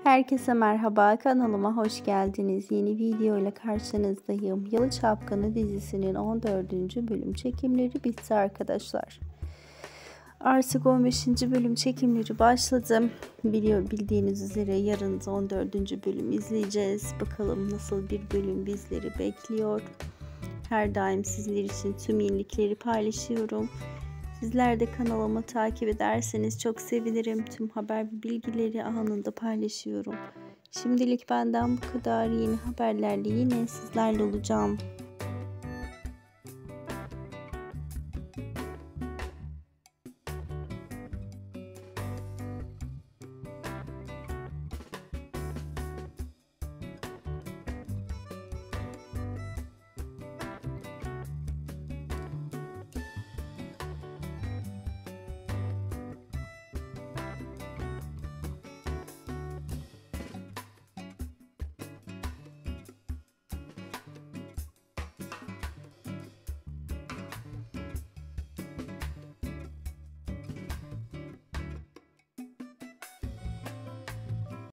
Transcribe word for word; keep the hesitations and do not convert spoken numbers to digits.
Herkese merhaba, kanalıma hoş geldiniz. Yeni video ile karşınızdayım. Yalı Çapkını dizisinin on dördüncü bölüm çekimleri bitti arkadaşlar. Artık on beşinci bölüm çekimleri başladı. Biliyor bildiğiniz üzere yarın da on dördüncü bölüm izleyeceğiz. Bakalım nasıl bir bölüm bizleri bekliyor. Her daim sizler için tüm yenilikleri paylaşıyorum. Sizler de kanalımı takip ederseniz çok sevinirim. Tüm haber ve bilgileri anında paylaşıyorum. Şimdilik benden bu kadar. Yeni haberlerle yine sizlerle olacağım.